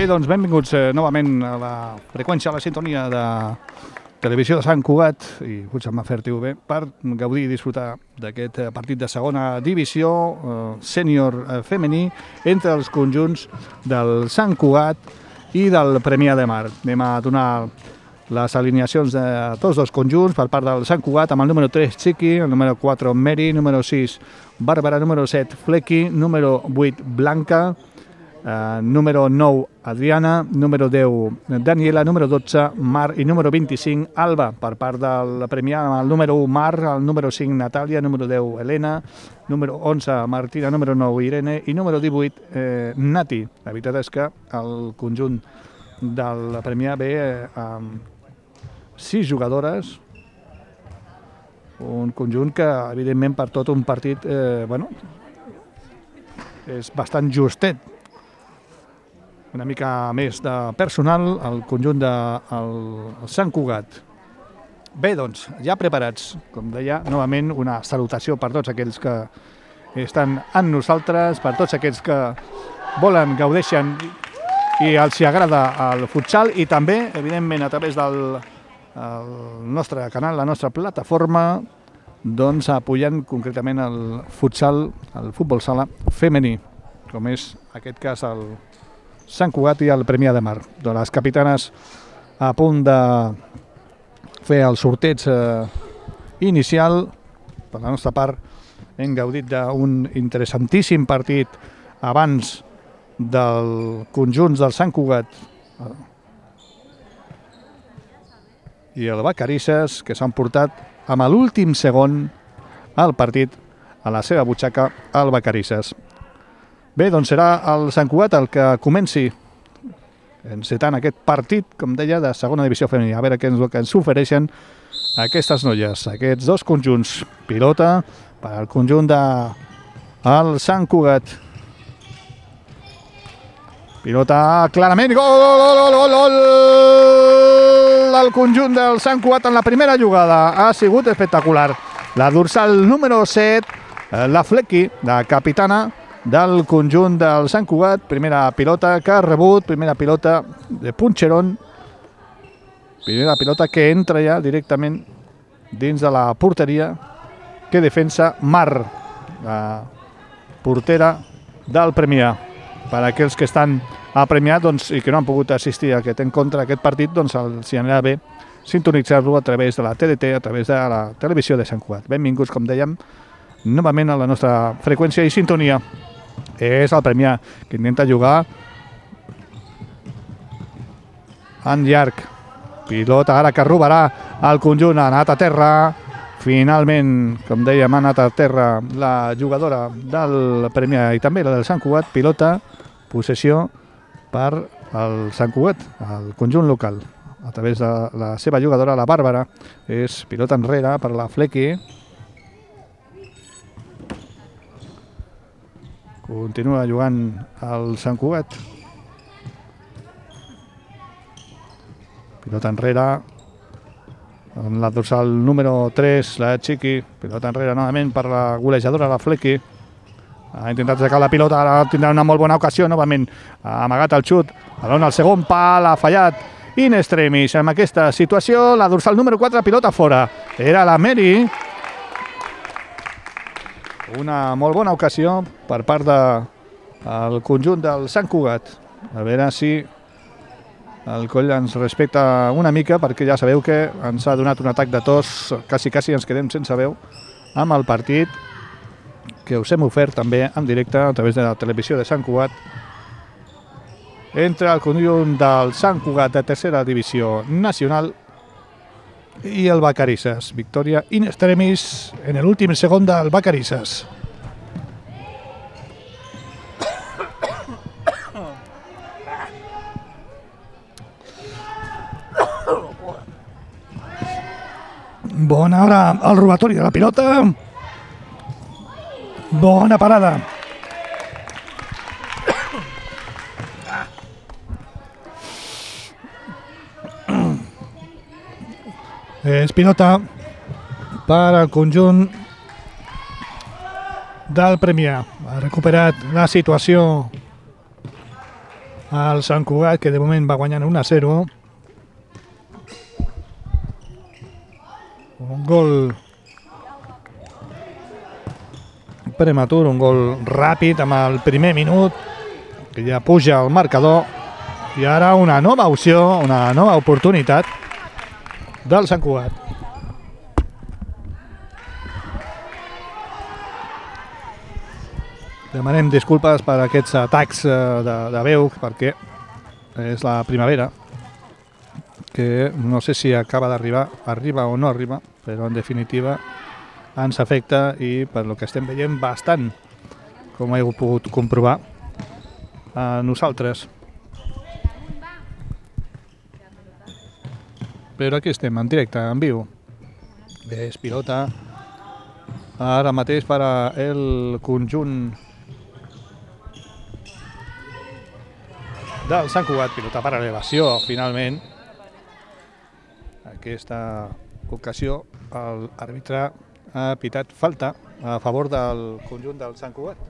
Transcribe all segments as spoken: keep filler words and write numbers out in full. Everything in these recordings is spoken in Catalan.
doncs benvinguts eh, novament a la freqüència, a la sintonia de Televisió de Sant Cugat i Puigcerdà Fer T V per gaudir i disfrutar d'aquest partit de segona divisió eh, sènior eh, femení entre els conjunts del Sant Cugat i del Premià de Mar. Anem a donar les alineacions de tots dos conjunts per part del Sant Cugat amb el número tres Chiqui, el número quatre Meri, número sis Bàrbara, número set Flequi, número vuit Blanca, Uh, número nou Adriana, número deu Daniela, número dotze Mar i número vint-i-cinc Alba. Per part del Premià, el número u Mar, el número cinc Natàlia, número deu Helena, número onze Martina, número nou Irene i número divuit eh, Nati. La veritat és que el conjunt del Premià ve eh, amb sis jugadores, un conjunt que evidentment per tot un partit eh, bueno, és bastant justet. Una mica més de personal al conjunt del de Sant Cugat. Bé, doncs, ja preparats, com deia, novament una salutació per tots aquells que estan amb nosaltres, per tots aquells que volen, gaudeixen i els hi agrada el futsal i també, evidentment, a través del el nostre canal, la nostra plataforma, doncs apoyant concretament el futsal, el futbol sala femení, com és aquest cas el Sant Cugat i el Premià de Mar. De les capitanes a punt de fer el sorteig eh, inicial. Per la nostra part hem gaudit d'un interessantíssim partit abans del conjunt del Sant Cugat i el Vacarisses, que s'han portat amb l'últim segon al partit a la seva butxaca al Vacarisses. Bé, doncs serà el Sant Cugat el que comenci encetant aquest partit, com deia, de segona divisió femenina. A veure què és el que ens ofereixen aquestes noies, aquests dos conjunts. Pilota per al conjunt del Sant Cugat. Pilota clarament, gol, gol, gol, gol, gol! El conjunt del Sant Cugat en la primera jugada ha sigut espectacular. La dorsal número set, la Flequi, la capitana del conjunt del Sant Cugat, primera pilota que ha rebut, primera pilota de Punxeron, primera pilota que entra ja directament dins de la porteria que defensa Mar, la portera del Premià. Per a aquells que estan a Premià doncs, i que no han pogut assistir a aquest encontre, a aquest partit, doncs els anirà bé sintonitzar-lo a través de la T D T, a través de la televisió de Sant Cugat. Benvinguts, com dèiem, novament a la nostra freqüència i sintonia. És el Premià, que intenta jugar en llarg. Pilota ara que robarà el conjunt, ha anat a terra. Finalment, com dèiem, ha anat a terra la jugadora del Premià i també la del Sant Cugat. Pilota, possessió per al Sant Cugat, el conjunt local. A través de la seva jugadora, la Bàrbara, és pilota enrere per la Flequi. Continua jugant el Sant Cugat. Pilota enrere. En la dorsal número tres, la Chiqui. Pilota enrere novament per la golejadora, la Flequi. Ha intentat sacar la pilota, ara tindrà una molt bona ocasió. Novament ha amagat el xut. Balón al segon pal, ha fallat in extremis. En aquesta situació, la dorsal número quatre, pilota fora. Era la Meri. Una molt bona ocasió per part del conjunt del Sant Cugat. A veure si el coll ens respecta una mica, perquè ja sabeu que ens ha donat un atac de tos, quasi, quasi ens quedem sense veu amb el partit que us hem ofert també en directe a través de la televisió de Sant Cugat entre el conjunt del Sant Cugat de tercera divisió nacional i el Vacarisses. Victòria in extremis en l'últim segon del Vacarisses. Bona hora al robatori de la pilota. Bona parada. És pilota per al conjunt del Premià. Ha recuperat la situació al Sant Cugat, que de moment va guanyant un a zero. Un gol prematur, un gol ràpid amb el primer minut, que ja puja el marcador. I ara una nova opció, una nova oportunitat del Sant Cugat. Demanem disculpes per aquests atacs de, de veu, perquè és la primavera, que no sé si acaba d'arribar, arriba o no arriba, però en definitiva ens afecta i per lo que estem veient bastant, com heu pogut comprovar a nosaltres. Però aquí estem en directe, en viu. És pilota ara mateix per al conjunt del Sant Cugat, pilota per elevació, finalment. Aquesta ocasió l'àrbitre ha pitat falta a favor del conjunt del Sant Cugat.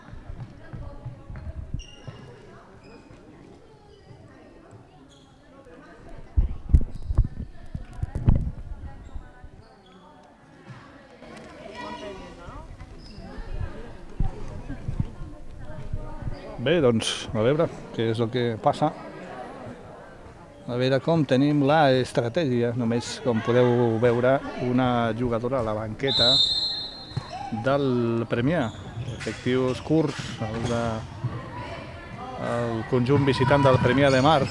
Bé, doncs, a veure què és el que passa. A veure com tenim la estratègia. Només, com podeu veure, una jugadora a la banqueta del Premià. Efectius curts, el, de, el conjunt visitant del Premià de Mar.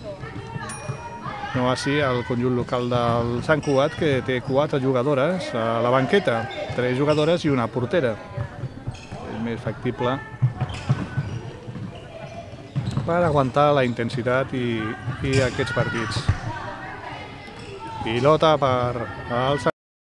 No així el conjunt local del Sant Cugat, que té quatre jugadores a la banqueta. Tres jugadores i una portera. És més factible per aguantar la intensitat i, i aquests partits. Pilota per al